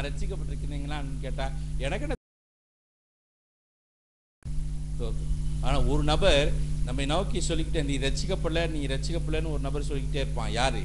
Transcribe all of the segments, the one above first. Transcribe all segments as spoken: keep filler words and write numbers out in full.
நான் ரட்சிக்கப்பட்டிருக்கிறீங்களான்னு கேட்டா எனக்கு என்ன. ஆனா ஒரு நபர் நம்மை நோக்கி சொல்லிக்கிட்டே, நீ ரட்சிக்கப்படல நீ ரட்சிக்கப்படலன்னு ஒரு நபர் சொல்லிக்கிட்டே இருப்பான். யாரு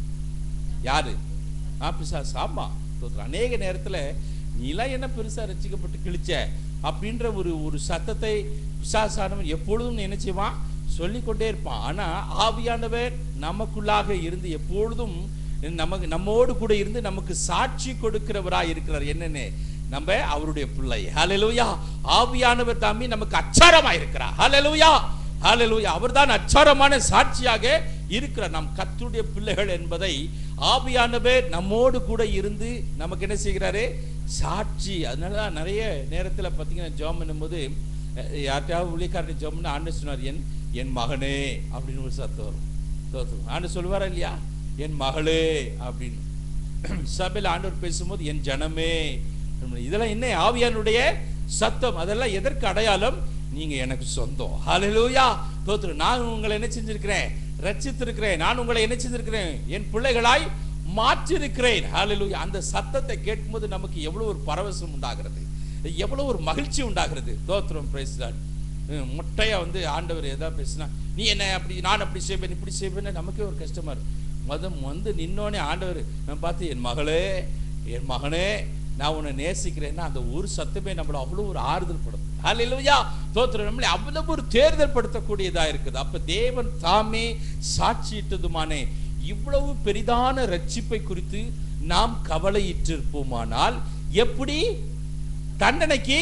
யாரு ஆ பிசாசு. ஆமா, அநேக நேரத்துல நீலாம் என்ன பெருசா ரட்சிக்கப்பட்டு கிழிச்ச அப்படின்ற ஒரு ஒரு சத்தத்தை பிசாசானவன் எப்பொழுதும் நினைச்சுவான், சொல்லிக்கொண்டே இருப்பான். ஆனா ஆவியானவர் நமக்குள்ளாக இருந்து எப்பொழுதும் நமக்கு நம்மோடு கூட இருந்து நமக்கு சாட்சி கொடுக்கிறவராய் இருக்கிறார். என்னன்னு, நம்ம அவருடைய பிள்ளை. ஹல்லேலூயா. ஆவியானவர் தாமே நமக்கு அச்சாரமாய் இருக்கிறார். ஹல்லேலூயா, ஹல்லேலூயா. அவர்தான் அச்சாரமான சாட்சியாக இருக்கிறார். நாம் கர்த்தருடைய பிள்ளைகள் என்பதை ஆவியானவர் நம்மோடு கூட இருந்து நமக்கு என்ன செய்கிறாரு, சாட்சி. அதனாலதான் நிறைய நேரத்தில் பார்த்தீங்கன்னா ஜெபம் பண்ணும்போது யார்கிட்டயாவது ஊழியக்காரன் ஜெபம் பண்ண ஆண்டு சொன்னார், என் என் மகனே அப்படின்னு ஒரு சத்தம் வரும். தோத்துரும் ஆண்டு சொல்லுவாரா இல்லையா, என் மகளே அப்படின்னு. சபையில் ஆண்டவர் பேசும்போது என் ஜனமே, இதெல்லாம் என்ன ஆவியானுடைய சத்தம். அதெல்லாம் எதற்கு அடையாளம், நீங்க எனக்கு சொந்தம். ஹல்லேலூயா. தோத்துரும். நான் உங்களை என்ன செஞ்சிருக்கிறேன், ரட்சித்திருக்கிறேன். நான் உங்களை என்ன செஞ்சிருக்கிறேன், என் பிள்ளைகளாய் மாற்றிருக்கிறேன். ஹல்லேலூயா. அந்த சத்தத்தை கேட்கும்போது நமக்கு எவ்வளவு ஒரு பரவசம் உண்டாகிறது, எவ்வளவு ஒரு மகிழ்ச்சி உண்டாகிறது. தோத்திரம். Praise the lord. மொட்டையா வந்து ஆண்டவர் ஏதாவது பேசினா, நீ என்ன அப்படி, நான் அப்படி செய்வேன் இப்படி செய்வேன்னு நமக்கே ஒரு கஷ்டமா இருக்கு. மதம் வந்து நின்னோடனே ஆண்டவர் நான் பார்த்து, என் மகளே என் மகனே நான் உன்னை நேசிக்கிறேன்னா அந்த ஒரு சத்தமே நம்மள அவ்வளவு ஒரு ஆறுதல் படுத்தும். ஹல்லேலூயா. தோத்திரம். நம்மளை அவ்வளவு ஒரு தேர்தல் படுத்தக்கூடியதா இருக்குது. அப்ப தேவன் தாமே சாட்சியிட்டதுமானே இவ்வளவு பெரிதான ரட்சிப்பை குறித்து நாம் கவலையிட்டிருப்போமானால் எப்படி தண்டனைக்கு,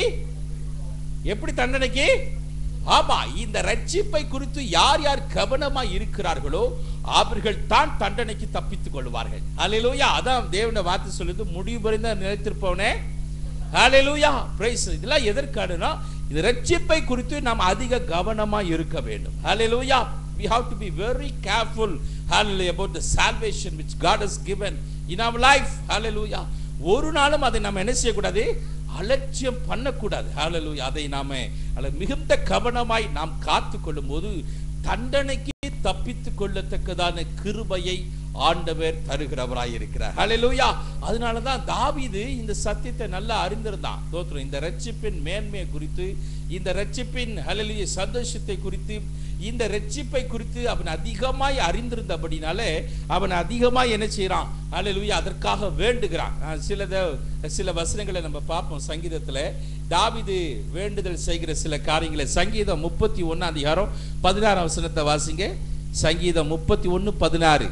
எப்படி தண்டனைக்கு, ஆமா, இந்த ரட்சிப்பை குறித்து யார் யார் கவனமாய் இருக்கிறார்களோ அவர்கள் தான் தண்டனைக்கு தப்பித்துக் கொள்வார்கள். ஹல்லேலூயா. அதான் தேவனுடைய வார்த்தை சொல்லுது, முடிவு பரிந்த நிலைத்திருப்பவனே. ஹல்லேலூயா. பிரைஸ். இதெல்லாம் எதற்காடுனா, இந்த ரட்சிப்பை குறித்து நாம் அதிக கவனமாய் இருக்க வேண்டும். ஹல்லேலூயா. We have to be very careful, hallelujah, about the salvation which God has given in our life. Hallelujah. ஒரு நாளும் அதை நாம் என்ன செய்யக்கூடாது, அலட்சியம் பண்ணக்கூடாது. ஹல்லேலூயா. அதை நாம மிகுந்த கவனமாய் நாம் காத்து கொள்ளும் போது தண்டனைக்கு தப்பித்துக் கொள்ளத்தக்கதான கிருபையை ஆண்டவர் தருகிறவராய் இருக்கிறார். ஹல்லேலூயா. அதனாலதான் தாவீது இந்த சத்தியத்தை நல்லா அறிந்திருந்தான். தோத்திரம். இந்த ரட்சிப்பின் மேன்மையை குறித்து, இந்த ரட்சிப்பின் ஹல்லேலூயா சந்தோஷத்தை குறித்து, இந்த ரட்சிப்பை குறித்து அவன் அதிகமாய் அறிந்திருந்தபடினாலே அவன் அதிகமாய் என்ன செய்யறான், ஹல்லேலூயா, அதற்காக வேண்டுகிறான். சில சில வசனங்களை நம்ம பார்ப்போம் சங்கீதத்துல. தாவீது வேண்டுதல் செய்கிற சில காரியங்களை. சங்கீதம் முப்பத்தி ஒன்னு அதிகாரம் பதினாறாம் வசனத்தை வாசிங்க. சங்கீதம் முப்பத்தி ஒன்னு பதினாறு.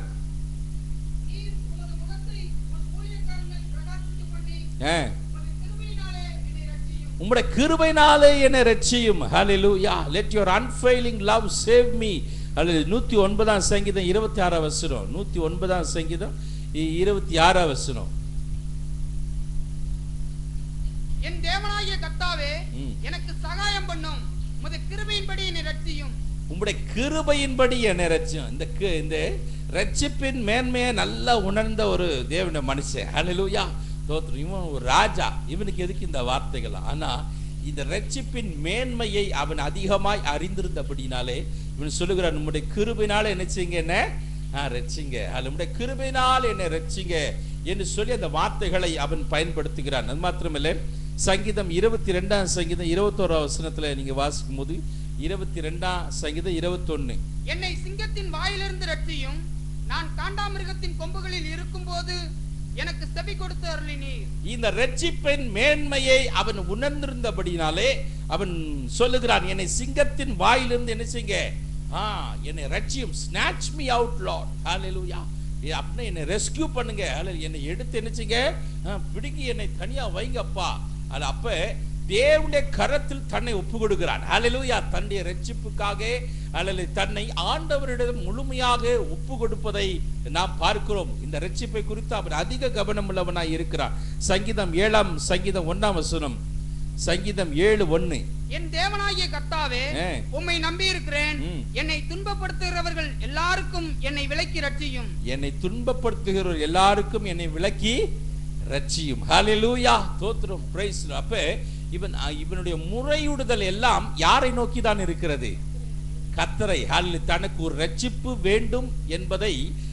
உம்முடைய கிருபையினாலே என்னை ரட்சியும். ஹல்லேலூயா. Let your unfailing love save me. ஹல்லேலூயா. நூற்றி ஒன்பதாம் சங்கீதம் இருபத்தி ஆறாம் வசனம். நூற்றி ஒன்பதாம் சங்கீதம் இருபத்தி ஆறாம் வசனம். என் தேவனாகிய கர்த்தாவே எனக்கு சகாயம் பண்ணும், உம்முடைய கிருபையின்படி என்னை ரட்சியும். உம்முடைய கிருபையின்படி என்னை ரட்சியும். இந்த இந்த ரட்சிப்பின் மேன்மையை நல்லா உணர்ந்த ஒரு தேவனுடைய மனுஷன். ஹல்லேலூயா. தோத்திரம். இவன் ஒரு ராஜா, இவனுக்கு எதுக்கு இந்த வார்த்தைகள்? ஆனா இந்த ரட்சிப்பின் மேன்மையை அவன் அதிகமாய் அறிந்திருந்தபடினாலே இவன் சொல்லுகிறான், நம்முடைய கிருபையினால என்ன செய்யுங்க, என்ன ரட்சிங்க. நம்முடைய கிருபையினால் என்ன ரட்சிங்க என்று சொல்லி அந்த வார்த்தைகளை அவன் பயன்படுத்துகிறான். அது மாத்திரமில்லை, சங்கீதம் இருபத்தி ரெண்டாம் சங்கீதம் இருபத்தோராம் வசனத்துல நீங்க வாசிக்கும் போது, இருபத்தி ரெண்டாம் சங்கீதம் இருபத்தொன்னு, என்னை சிங்கத்தின் வாயிலிருந்து ரட்சியும், நான் காண்டாமிருகத்தின் கொம்புகளில் இருக்கும் போது எனக்கு செவி கொடுத்து அருளினீர். இந்த ரட்சிப்பின் மேன்மையை அவன் உணர்ந்திருந்தபடினாலே அவன் சொல்லுகிறான், என்னை சிங்கத்தின் வாயிலிருந்து என்ன செய்யுங்க, ஆ என்னை ரட்சியும். snatch me out Lord. ஹல்லேலூயா. அப்படியே என்னை ரெஸ்கியூ பண்ணுங்க. என்னை எடுத்து என்ன செய்யுங்க, பிடிங்கி என்னை தனியா வைங்கப்பா. அது அப்ப தேவனுடைய கரத்தில் தன்னை ஒப்பு கொடுக்கிறான். ஹல்லேலூயா. தன்னுடைய ரட்சிப்புக்காக அல்லது தன்னை ஆண்டவரிடம் முழுமையாக ஒப்பு கொடுப்பதை நாம் பார்க்கிறோம். இந்த ரட்சிப்பை குறித்து அவன் அதிக கவனம் உள்ளவனாய் இருக்கிறான். சங்கீதம் ஏழாம் சங்கீதம் ஒன்னாம் வசனம். சங்கீதம் ஏழு ஒன்னு. என் தேவனாகிய கர்த்தாவே உம்மை நம்பி இருக்கிறேன், என்னை துன்பப்படுத்துகிறவர்கள் எல்லாருக்கும் என்னை விலக்கி ரட்சியும். என்னை துன்பப்படுத்துகிறவர்கள் எல்லாருக்கும் என்னை விலக்கி ரட்சியும். ஹல்லேலூயா. ஸ்தோத்திரம். பிரைஸ். அப்ப இவன் இவனுடைய முறையிடுதல் எல்லாம் யாரை நோக்கி தான் இருக்கிறது? கர்த்தரை. ஹல்லேலூயா. தனக்கு ஒரு ரட்சிப்பு வேண்டும் என்பதை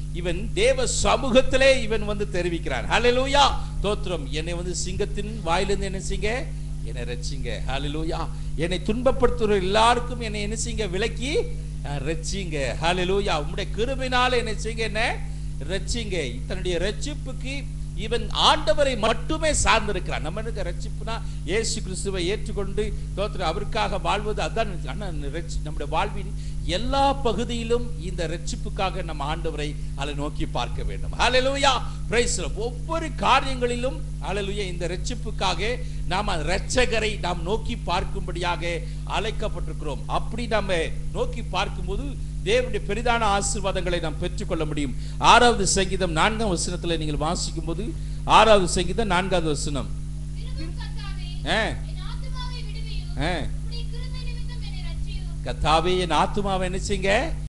இவன் தேவ சமூகத்திலே இவன் வந்து தெரிவிக்கிறான். ஹல்லேலூயா, தோத்திரம். என்னை வந்து சிங்கத்தின் வாயிலிருந்து என்ன செய்யுங்க, என்னை ரட்சிங்க. ஹல்லேலூயா. என்னை துன்பப்படுத்துற எல்லாருக்கும் என்னை என்ன செய்யுங்க, விலக்கி ரட்சிங்க. ஹல்லேலூயா. உம்முடைய கிருபையினால என்ன செய்யுங்க, என்ன ரட்சிங்க. தன்னுடைய ரட்சிப்புக்கு இவன் ஆண்டவரை மட்டுமே சார்ந்திருக்கிறான். நம்ம இருக்க ரட்சிப்புனா இயேசு கிறிஸ்துவை ஏற்றுக்கொண்டு தோத்திரம் அவருக்காக வாழ்வது. அதான் நம்முடைய வாழ்வின் எல்லா பகுதியிலும் இந்த ரட்சிப்புக்காக நம்ம ஆண்டவரை அதை நோக்கி பார்க்க வேண்டும். Hallelujah, praise the lord. ஒவ்வொரு காரியங்களிலும் ஹல்லேலூயா இந்த ரட்சிப்புக்காக நாம் இரட்சகரை நாம் நோக்கி பார்க்கும்படியாக அழைக்கப்பட்டிருக்கிறோம். அப்படி நம்ம நோக்கி பார்க்கும்போது தேவனுடைய பெரிதான ஆசீர்வாதங்களை நாம் பெற்றுக்கொள்ள முடியும். ஆறாவது சங்கீதம் நான்காம் வசனத்துல நீங்கள் வாசிக்கும் போது, ஆறாவது சங்கீதம் நான்காவது வசனம், கர்த்தாவே என் ஆத்துமாவை என்ன செய்யுங்க,